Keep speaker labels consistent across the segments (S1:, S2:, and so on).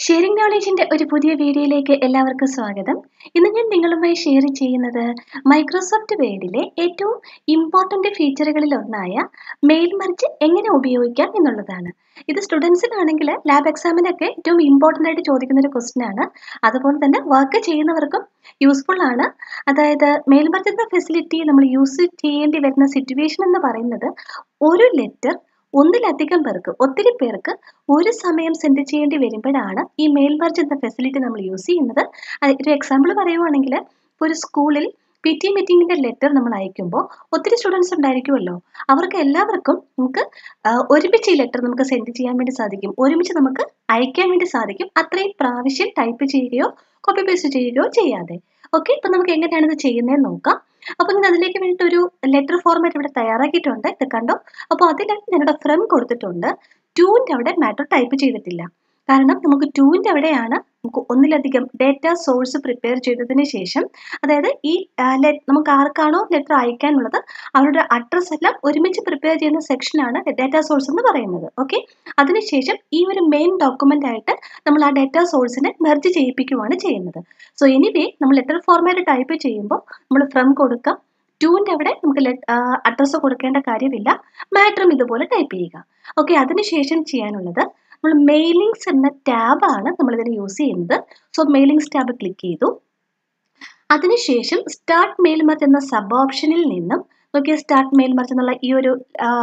S1: Sharing നോളേജിന്റെ ഒരു പുതിയ വീഡിയോയിലേക്ക് എല്ലാവർക്കും സ്വാഗതം. ഇന്ന് ഞാൻ നിങ്ങളുമായി ഷെയർ ചെയ്യുന്നത് മൈക്രോസോഫ്റ്റ് വേഡിലെ ഏറ്റവും ഇമ്പോർട്ടന്റ് ഫീച്ചറുകളിൽ ഒന്നായ മെയിൽ മർജ് എങ്ങനെ ഉപയോഗിക്കാം എന്നുള്ളതാണ്. ഇത് സ്റ്റുഡൻസിനാണെങ്കിൽ ലാബ് എക്സാമിനൊക്കെ ഏറ്റവും ഇമ്പോർട്ടൻ്റ് ആയിട്ട് ചോദിക്കുന്ന ഒരു ക്വസ്റ്റ്യൻ ആണ്. അതുപോലെ തന്നെ വർക്ക് ചെയ്യുന്നവർക്കും യൂസ്ഫുൾ ആണ്. അതായത് മെയിൽ മർജ് എന്ന ഫെസിലിറ്റി നമ്മൾ യൂസ് ചെയ്യേണ്ടി വരുന്ന സിറ്റുവേഷൻ എന്ന് പറയുന്നത് ഒരു ലെറ്റർ ഒന്നിലധികം പേർക്ക് ഒത്തിരി പേർക്ക് ഒരു സമയം സെൻഡ് ചെയ്യേണ്ടി വരുമ്പോഴാണ് ഈ മെയിൽ മർജ് എന്ന ഫെസിലിറ്റി നമ്മൾ യൂസ് ചെയ്യുന്നത്. ഒരു എക്സാമ്പിൾ പറയുവാണെങ്കിൽ ഇപ്പോൾ ഒരു സ്കൂളിൽ PT മീറ്റിംഗിന്റെ ലെറ്റർ നമ്മൾ അയക്കുമ്പോൾ ഒത്തിരി സ്റ്റുഡൻസ് ഉണ്ടായിരിക്കുമല്ലോ. അവർക്ക് എല്ലാവർക്കും നമുക്ക് ഒരുമിച്ച് ഈ ലെറ്റർ നമുക്ക് സെൻഡ് ചെയ്യാൻ വേണ്ടി സാധിക്കും, ഒരുമിച്ച് നമുക്ക് അയക്കാൻ വേണ്ടി സാധിക്കും, അത്രയും പ്രാവശ്യം ടൈപ്പ് ചെയ്യുകയോ കോപ്പി പേസ്റ്റ് ചെയ്യുകയോ ചെയ്യാതെ. ഓക്കെ, ഇപ്പം നമുക്ക് എങ്ങനെയാണ് ഇത് ചെയ്യുന്നതെന്ന് നോക്കാം. അപ്പോൾ ഞാൻ അതിലേക്ക് വേണ്ടിയിട്ട് ഒരു ലെറ്റർ ഫോർമാറ്റ് ഇവിടെ തയ്യാറാക്കിയിട്ടുണ്ട്. ഇത് കണ്ടോ. അപ്പോൾ അതിൽ ഞാനിവിടെ ഫ്രം കൊടുത്തിട്ടുണ്ട്. ടൂവിൻ്റെ അവിടെ മാറ്റർ ടൈപ്പ് ചെയ്തിട്ടില്ല. കാരണം നമുക്ക് ടൂവിൻ്റെ അവിടെയാണ് നമുക്ക് ഒന്നിലധികം ഡേറ്റ സോഴ്സ് പ്രിപ്പയർ ചെയ്തതിന് ശേഷം, അതായത് ഈ നമുക്ക് ആർക്കാണോ ലെറ്റർ അയക്കാനുള്ളത് അവരുടെ അഡ്രസ്സ് എല്ലാം ഒരുമിച്ച് പ്രിപ്പയർ ചെയ്യുന്ന സെക്ഷനാണ് ഡേറ്റ സോഴ്സ് എന്ന് പറയുന്നത്. ഓക്കെ, അതിനുശേഷം ഈ ഒരു മെയിൻ ഡോക്യുമെൻ്റ് ആയിട്ട് നമ്മൾ ആ ഡേറ്റ സോഴ്സിനെ മെർജ് ചെയ്യിപ്പിക്കുകയാണ് ചെയ്യുന്നത്. സോ എനിവേ നമ്മൾ ലെറ്റർ ഫോർമാറ്റ് ടൈപ്പ് ചെയ്യുമ്പോൾ നമ്മൾ ഫ്രം കൊടുക്കാം. ടൂവിൻ്റെ അവിടെ നമുക്ക് അഡ്രസ്സ് കൊടുക്കേണ്ട കാര്യമില്ല. മാറ്ററും ഇതുപോലെ ടൈപ്പ് ചെയ്യുക. ഓക്കെ, അതിനുശേഷം ചെയ്യാനുള്ളത് നമ്മൾ മെയിലിങ്സ് എന്ന ടാബാണ് നമ്മളിതിന് യൂസ് ചെയ്യുന്നത്. സോ മെയിലിങ്സ് ടാബ് ക്ലിക്ക് ചെയ്തു. അതിനുശേഷം സ്റ്റാർട്ട് മെയിൽ മർജ് എന്ന സബ് ഓപ്ഷനിൽ നിന്നും നോക്കിയാൽ സ്റ്റാർട്ട് മെയിൽ മർജ് എന്നുള്ള ഈ ഒരു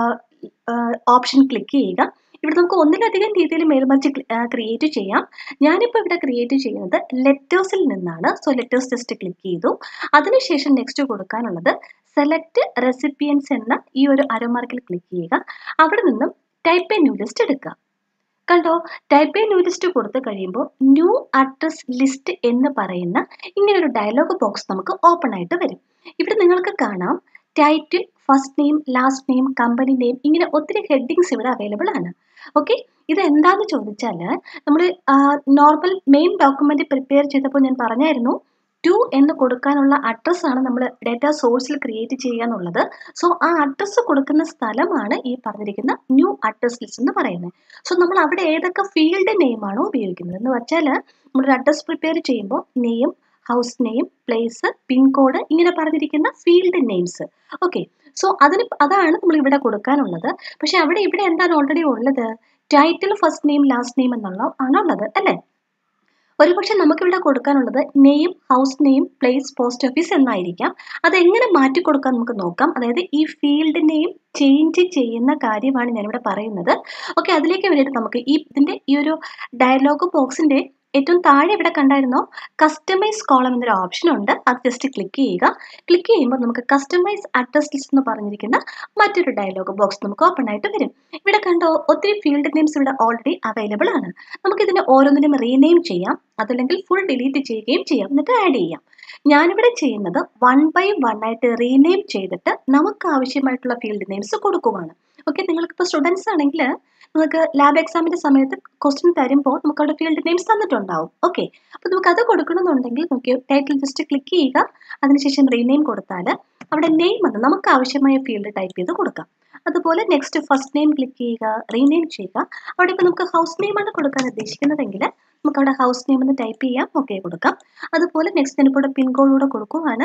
S1: ഓപ്ഷൻ ക്ലിക്ക് ചെയ്യുക. ഇവിടെ നമുക്ക് ഒന്നിലധികം രീതിയിൽ മെയിൽ മർജ് ക്രിയേറ്റ് ചെയ്യാം. ഞാനിപ്പോൾ ഇവിടെ ക്രിയേറ്റ് ചെയ്യുന്നത് ലെറ്റേഴ്സിൽ നിന്നാണ്. സോ ലെറ്റേഴ്സ് ജസ്റ്റ് ക്ലിക്ക് ചെയ്തു. അതിനുശേഷം നെക്സ്റ്റ് കൊടുക്കാനുള്ളത് സെലക്ട് റെസിപ്പിയൻസ് എന്ന ഈ ഒരു അരോമാർക്കിൽ ക്ലിക്ക് ചെയ്യുക. അവിടെ നിന്നും ടൈപ്പ് എ ന്യൂ ലിസ്റ്റ് എടുക്കുക. കണ്ടോ, ടൈപ്പ് എ ന്യൂ ലിസ്റ്റ് കൊടുത്തു കഴിയുമ്പോൾ ന്യൂ അഡ്രസ് ലിസ്റ്റ് എന്ന് പറയുന്ന ഇങ്ങനൊരു ഡയലോഗ് ബോക്സ് നമുക്ക് ഓപ്പൺ ആയിട്ട് വരും. ഇവിടെ നിങ്ങൾക്ക് കാണാം title, first name, last name, company name, ഇങ്ങനെ ഒത്തിരി ഹെഡിങ്സ് ഇവിടെ അവൈലബിൾ ആണ്. ഓക്കെ, ഇത് എന്താന്ന് ചോദിച്ചാൽ നമ്മൾ നോർമൽ മെയിൻ ഡോക്യുമെന്റ് പ്രിപ്പയർ ചെയ്തപ്പോൾ ഞാൻ പറഞ്ഞായിരുന്നു ടു എന്ന് കൊടുക്കാനുള്ള അഡ്രസ്സാണ് നമ്മൾ ഡേറ്റ സോഴ്സിൽ ക്രിയേറ്റ് ചെയ്യുക എന്നുള്ളത്. സോ ആ അഡ്രസ്സ് കൊടുക്കുന്ന സ്ഥലമാണ് ഈ പറഞ്ഞിരിക്കുന്ന ന്യൂ അഡ്രസ് ലിസ്റ്റ് എന്ന് പറയുന്നത്. സോ നമ്മൾ അവിടെ ഏതൊക്കെ ഫീൽഡ് നെയിമാണോ ഉപയോഗിക്കുന്നത് എന്ന് വെച്ചാൽ നമ്മളൊരു അഡ്രസ് പ്രിപ്പയർ ചെയ്യുമ്പോൾ name, house name, place, pincode, ഇങ്ങനെ പറഞ്ഞിരിക്കുന്ന ഫീൽഡ് നെയിംസ്. ഓക്കെ, സോ അതാണ് നമ്മൾ ഇവിടെ കൊടുക്കാനുള്ളത്. പക്ഷെ ഇവിടെ എന്താണ് ഓൾറെഡി ഉള്ളത്? Title, first name, last name എന്നുള്ള ആണുള്ളത് അല്ലേ. ഒരുപക്ഷെ നമുക്കിവിടെ കൊടുക്കാനുള്ളത് name, house name, place, post office എന്നായിരിക്കാം. അതെങ്ങനെ മാറ്റി കൊടുക്കാൻ നമുക്ക് നോക്കാം. അതായത് ഈ ഫീൽഡ് നെയിം ചേഞ്ച് ചെയ്യുന്ന കാര്യമാണ് ഞാനിവിടെ പറയുന്നത്. ഓക്കെ, അതിലേക്ക് വേണ്ടിയിട്ട് നമുക്ക് ഇതിൻ്റെ ഈ ഒരു ഡയലോഗ് ബോക്സിൻ്റെ ഏറ്റവും താഴെ ഇവിടെ കണ്ടായിരുന്നോ കസ്റ്റമൈസ് കോളം എന്നൊരു ഓപ്ഷൻ ഉണ്ട്. അത് ജസ്റ്റ് ക്ലിക്ക് ചെയ്യുക. ക്ലിക്ക് ചെയ്യുമ്പോൾ നമുക്ക് കസ്റ്റമൈസ് അഡ്രസ് ലിസ്റ്റ് എന്ന് പറഞ്ഞിരിക്കുന്ന മറ്റൊരു ഡയലോഗ് ബോക്സ് നമുക്ക് ഓപ്പൺ ആയിട്ട് വരും. ഇവിടെ കണ്ടോ ഒത്തിരി ഫീൽഡ് നെയിംസ് ഇവിടെ ഓൾറെഡി അവൈലബിൾ ആണ്. നമുക്കിതിനെ ഓരോന്നിനും റീനെയിം ചെയ്യാം, അതല്ലെങ്കിൽ ഫുൾ ഡിലീറ്റ് ചെയ്യുകയും ചെയ്യാം, എന്നിട്ട് ആഡ് ചെയ്യാം. ഞാനിവിടെ ചെയ്യുന്നത് 1 by 1 ആയിട്ട് റീനെയിം ചെയ്തിട്ട് നമുക്ക് ആവശ്യമായിട്ടുള്ള ഫീൽഡ് നെയിംസ് കൊടുക്കുവാണ്. ഓക്കെ, നിങ്ങൾക്കിപ്പോൾ സ്റ്റുഡൻസ് ആണെങ്കിൽ നിങ്ങൾക്ക് ലാബ് എക്സാമിൻ്റെ സമയത്ത് ക്വസ്റ്റ്യൻ തരുമ്പോൾ നമുക്ക് അവിടെ ഫീൽഡ് നെയിംസ് തന്നിട്ടുണ്ടാവും. ഓക്കെ, അപ്പോൾ നമുക്ക് അത് കൊടുക്കണമെന്നുണ്ടെങ്കിൽ നോക്കി ടൈറ്റിൽ ജസ്റ്റ് ക്ലിക്ക് ചെയ്യുക. അതിനുശേഷം റീനെയിം കൊടുത്താൽ അവിടെ നെയിം എന്ന് നമുക്ക് ആവശ്യമായ ഫീൽഡ് ടൈപ്പ് ചെയ്ത് കൊടുക്കാം. അതുപോലെ നെക്സ്റ്റ് ഫസ്റ്റ് നെയിം ക്ലിക്ക് ചെയ്യുക, റീനെയിം ചെയ്യുക. അവിടെ ഇപ്പോൾ നമുക്ക് ഹൗസ് നെയിമാണ് കൊടുക്കാൻ ഉദ്ദേശിക്കുന്നതെങ്കിൽ നമുക്ക് അവിടെ ഹൗസ് നെയിം എന്ന് ടൈപ്പ് ചെയ്യാം, ഓക്കെ കൊടുക്കാം. അതുപോലെ നെക്സ്റ്റ് ഞാനിപ്പോൾ ഇവിടെ പിൻകോഡൂടെ കൊടുക്കുവാണ്.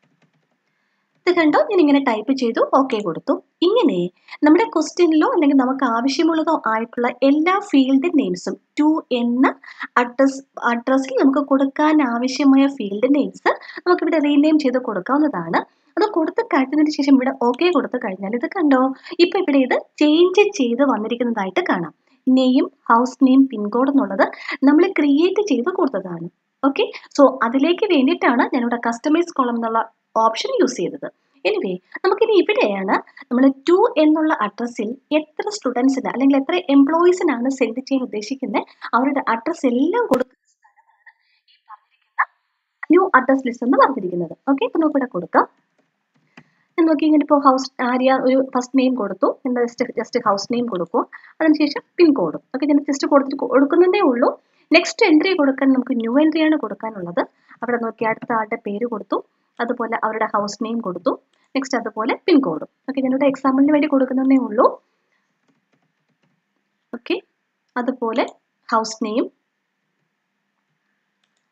S1: ഇത് കണ്ടോ, ഞാൻ ഇങ്ങനെ ടൈപ്പ് ചെയ്തു, ഓക്കെ കൊടുത്തു. ഇങ്ങനെ നമ്മുടെ ക്വസ്റ്റ്യനിലോ അല്ലെങ്കിൽ നമുക്ക് ആവശ്യമുള്ളതോ ആയിട്ടുള്ള എല്ലാ ഫീൽഡ് നെയിംസും ടു എന്ന അഡ്രസ്സിൽ നമുക്ക് കൊടുക്കാൻ ആവശ്യമായ ഫീൽഡ് നെയിംസ് നമുക്കിവിടെ റീനെയിം ചെയ്ത് കൊടുക്കാവുന്നതാണ്. അത് കൊടുത്ത് കഴിഞ്ഞതിന് ശേഷം ഇവിടെ ഓക്കെ കൊടുത്തു കഴിഞ്ഞാൽ ഇത് കണ്ടോ, ഇപ്പം ഇവിടെ ഇത് ചേഞ്ച് ചെയ്ത് വന്നിരിക്കുന്നതായിട്ട് കാണാം. നെയിം, ഹൗസ് നെയിം, പിൻകോഡ് എന്നുള്ളത് നമ്മൾ ക്രിയേറ്റ് ചെയ്ത് കൊടുത്തതാണ്. ഓക്കെ, സോ അതിലേക്ക് വേണ്ടിയിട്ടാണ് ഞാനിവിടെ കസ്റ്റമൈസ് കോളം എന്നുള്ള ഓപ്ഷൻ യൂസ് ചെയ്തത്. എനിവേ നമുക്കിനി ഇവിടെയാണ് നമ്മൾ ടു എന്നുള്ള അഡ്രസ്സിൽ എത്ര സ്റ്റുഡൻസിന് അല്ലെങ്കിൽ എത്ര എംപ്ലോയീസിനാണ് സെൻഡ് ചെയ്യാൻ ഉദ്ദേശിക്കുന്നത് അവരുടെ അഡ്രസ്സ് എല്ലാം കൊടുക്കുന്ന സ്ഥലമാണ് ഈ പറഞ്ഞിരിക്കുന്ന ന്യൂ അഡ്രസ് ലിസ്റ്റ് എന്ന് പറഞ്ഞിരിക്കുന്നത്. ഓക്കെ, ഇപ്പം നമുക്കിവിടെ കൊടുക്കാം. നോക്കി ഇങ്ങനെ ഇപ്പോൾ ഹൗസ് ആര്യ ഒരു ഫസ്റ്റ് നെയിം കൊടുത്തു, എന്താ ജസ്റ്റ് ഹൗസ് നെയിം കൊടുക്കും, അതിനുശേഷം പിൻകോഡും. ഓക്കെ, ഞാൻ ജസ്റ്റ് കൊടുക്കുന്നതേ ഉള്ളൂ. നെക്സ്റ്റ് എൻട്രി കൊടുക്കാൻ നമുക്ക് ന്യൂ എൻട്രി ആണ് കൊടുക്കാനുള്ളത്. അവിടെ നോക്കി അടുത്ത ആളുടെ പേര് കൊടുത്തു, അതുപോലെ അവരുടെ ഹൗസ് നെയിം കൊടുത്തു, നെക്സ്റ്റ് അതുപോലെ പിൻകോഡും. ഓക്കെ, ഞാനിവിടെ എക്സാമ്പിളിന് വേണ്ടി കൊടുക്കുന്നതേ ഉള്ളൂ. ഓക്കെ, അതുപോലെ ഹൗസ് നെയിം,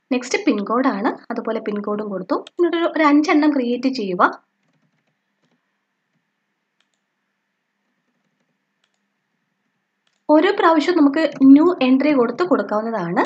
S1: നെക്സ്റ്റ് പിൻകോഡാണ്, അതുപോലെ പിൻകോഡും കൊടുത്തു. എന്നിട്ട് ഒരു 5 എണ്ണം ക്രിയേറ്റ് ചെയ്യുക. ഓരോ പ്രാവശ്യവും നമുക്ക് ന്യൂ എൻട്രി കൊടുക്കാവുന്നതാണ്.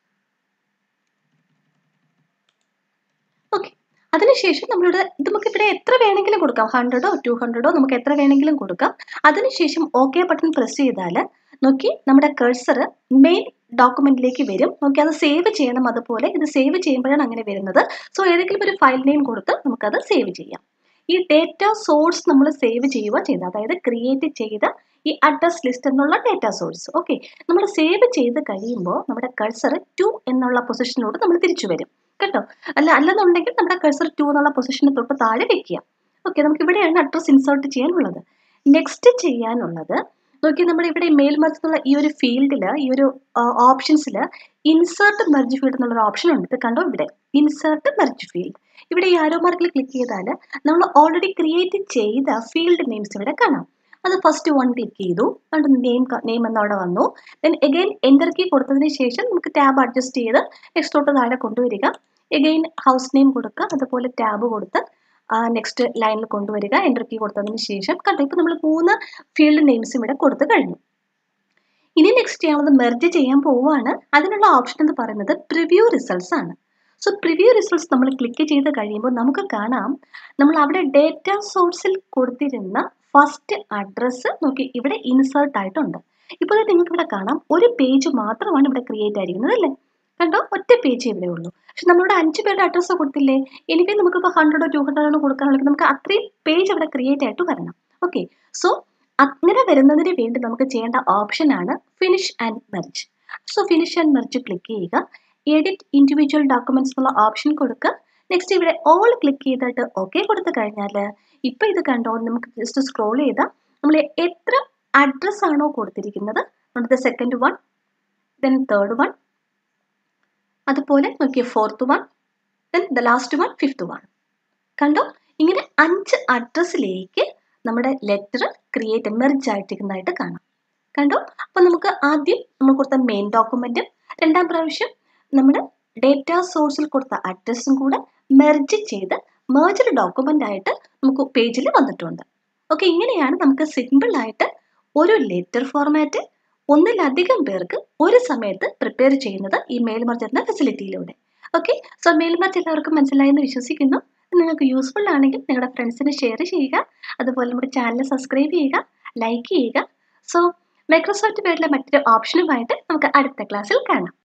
S1: ഓക്കെ, അതിനുശേഷം നമ്മളിവിടെ നമുക്കിവിടെ എത്ര വേണമെങ്കിലും കൊടുക്കാം, 100ഓ 200ഓ നമുക്ക് എത്ര വേണമെങ്കിലും കൊടുക്കാം. അതിനുശേഷം ഓക്കെ ബട്ടൺ പ്രസ് ചെയ്താൽ നോക്കി നമ്മുടെ കഴ്സർ മെയിൻ ഡോക്യുമെന്റിലേക്ക് വരും. നോക്കി അത് സേവ് ചെയ്യണം, അതുപോലെ ഇത് സേവ് ചെയ്യുമ്പോഴാണ് അങ്ങനെ വരുന്നത്. സോ ഏതെങ്കിലും ഒരു ഫയൽ നെയിം കൊടുത്ത് നമുക്കത് സേവ് ചെയ്യാം. ഈ ഡേറ്റ സോഴ്സ് നമ്മൾ സേവ് ചെയ്യുക ചെയ്ത്, അതായത് ക്രിയേറ്റ് ചെയ്ത ഈ അഡ്രസ് ലിസ്റ്റ് എന്നുള്ള ഡേറ്റ സോഴ്സ്. ഓക്കെ, നമ്മൾ സേവ് ചെയ്ത് കഴിയുമ്പോൾ നമ്മുടെ കഴ്സർ 2 എന്നുള്ള പൊസിഷനിലോട്ട് നമ്മൾ തിരിച്ചു വരും കേട്ടോ. അല്ലെന്നുണ്ടെങ്കിൽ നമ്മുടെ കഴ്സർ 2 എന്നുള്ള പൊസിഷന് തൊട്ട് താഴെ വെക്കുക. ഓക്കെ, നമുക്ക് ഇവിടെയാണ് അഡ്രസ് ഇൻസേർട്ട് ചെയ്യാനുള്ളത്. നെക്സ്റ്റ് ചെയ്യാനുള്ളത് നോക്കി, നമ്മുടെ ഇവിടെ മെയിൽ മെർജ് എന്നുള്ള ഈ ഒരു ഫീൽഡിൽ, ഈ ഒരു ഓപ്ഷൻസിൽ ഇൻസേർട്ട് മെർജ് ഫീൽഡ് എന്നുള്ളൊരു ഓപ്ഷൻ ഉണ്ട്. ഇത് കണ്ടോ, ഇവിടെ ഇൻസേർട്ട് മെർജ് ഫീൽഡ്. ഇവിടെ ഈ ആരോ മാർക്കിൽ ക്ലിക്ക് ചെയ്താൽ നമ്മൾ ഓൾറെഡി ക്രിയേറ്റ് ചെയ്ത ഫീൽഡ് നെയിംസ് ഇവിടെ കാണാം. അത് ഫസ്റ്റ് 1 ക്ലിക്ക് ചെയ്തു, നെയിം എന്നവിടെ വന്നു. ദെൻ എഗെയിൻ എൻ്റർ കീ കൊടുത്തതിന് ശേഷം നമുക്ക് ടാബ് അഡ്ജസ്റ്റ് ചെയ്ത് നെക്സ്റ്റോട്ട് താഴെ കൊണ്ടുവരിക. എഗെയിൻ ഹൗസ് നെയിം കൊടുക്കുക, അതുപോലെ ടാബ് കൊടുത്ത് നെക്സ്റ്റ് ലൈനിൽ കൊണ്ടുവരിക. എൻ്റർ കീ കൊടുത്തതിന് ശേഷം കണ്ടോ, ഇപ്പോൾ നമ്മൾ 3 ഫീൽഡ് നെയിംസും ഇവിടെ കൊടുത്തു കഴിഞ്ഞു. ഇനി നെക്സ്റ്റ് ചെയ്യാനുള്ളത് മെർജ് ചെയ്യാൻ പോവുകയാണ്. അതിനുള്ള ഓപ്ഷൻ എന്ന് പറയുന്നത് പ്രിവ്യൂ റിസൾട്ട്സ് ആണ്. സോ പ്രിവ്യൂ റിസൾട്ട്സ് നമ്മൾ ക്ലിക്ക് ചെയ്ത് കഴിയുമ്പോൾ നമുക്ക് കാണാം, നമ്മൾ അവിടെ ഡേറ്റ സോഴ്സിൽ കൊടുത്തിരുന്ന ഫസ്റ്റ് അഡ്രസ്സ് നോക്കി ഇവിടെ ഇൻസേർട്ട് ആയിട്ടുണ്ട്. ഇപ്പോൾ നിങ്ങൾക്ക് ഇവിടെ കാണാം, ഒരു പേജ് മാത്രമാണ് ഇവിടെ ക്രിയേറ്റ് ആയിരിക്കുന്നത് അല്ലേ. കണ്ടോ, ഒറ്റ പേജ് ഇവിടെ ഉള്ളൂ. പക്ഷെ നമ്മളിവിടെ 5 പേരുടെ അഡ്രസ്സ് കൊടുത്തില്ലേ. എനിവേ നമുക്കിപ്പോൾ 100ഓ 200ഓ കൊടുക്കാനുണ്ടെങ്കിൽ നമുക്ക് അത്രയും പേജ് അവിടെ ക്രിയേറ്റ് ആയിട്ട് വരണം. ഓക്കെ, സോ അങ്ങനെ വരുന്നതിന് വേണ്ടി നമുക്ക് ചെയ്യേണ്ട ഓപ്ഷനാണ് finish and merge. So finish and merge click ചെയ്യുക. എഡിറ്റ് ഇൻഡിവിജ്വൽ ഡോക്യുമെന്റ്സ് എന്നുള്ള ഓപ്ഷൻ കൊടുക്കുക. നെക്സ്റ്റ് ഇവിടെ ഓൾ ക്ലിക്ക് ചെയ്തിട്ട് ഓക്കെ കൊടുത്തു കഴിഞ്ഞാൽ ഇപ്പം ഇത് കണ്ടോ, നമുക്ക് ജസ്റ്റ് സ്ക്രോൾ ചെയ്താൽ നമ്മൾ എത്ര അഡ്രസ് ആണോ കൊടുത്തിരിക്കുന്നത്, നമ്മുടെ second one, then third one, അതുപോലെ നോക്കിയ fourth one, then the last one, fifth one. കണ്ടോ, ഇങ്ങനെ 5 അഡ്രസ്സിലേക്ക് നമ്മുടെ ലെറ്റർ ക്രിയേറ്റ് മെർജ് ആയിട്ടിരിക്കുന്നതായിട്ട് കാണാം. കണ്ടോ, അപ്പോൾ നമുക്ക് ആദ്യം നമ്മൾ കൊടുത്ത മെയിൻ ഡോക്യുമെന്റും രണ്ടാം പ്രാവശ്യം നമ്മുടെ ഡേറ്റ സോഴ്സിൽ കൊടുത്ത അഡ്രസ്സും കൂടെ മെർജ് ചെയ്ത് മെർജ്ഡ് ഡോക്യുമെന്റ് ആയിട്ട് നമുക്ക് പേജിൽ വന്നിട്ടുണ്ട്. ഓക്കെ, ഇങ്ങനെയാണ് നമുക്ക് സിമ്പിൾ ആയിട്ട് ഒരു ലെറ്റർ ഫോർമാറ്റ് ഒന്നിലധികം പേർക്ക് ഒരു സമയത്ത് പ്രിപ്പയർ ചെയ്യുന്നത് ഈ മെയിൽ മെർജ് എന്ന ഫെസിലിറ്റിയിലൂടെ. ഓക്കെ, സോ മെയിൽ മെർജ് എല്ലാവർക്കും മനസ്സിലായെന്ന് വിശ്വസിക്കുന്നു. നിങ്ങൾക്ക് യൂസ്ഫുൾ ആണെങ്കിൽ നിങ്ങളുടെ ഫ്രണ്ട്സിന് ഷെയർ ചെയ്യുക, അതുപോലെ നമ്മുടെ ചാനൽ സബ്സ്ക്രൈബ് ചെയ്യുക, ലൈക്ക് ചെയ്യുക. സോ മൈക്രോസോഫ്റ്റ് വേർഡിലെ മറ്റൊരു ഓപ്ഷനുമായിട്ട് നമുക്ക് അടുത്ത ക്ലാസ്സിൽ കാണാം.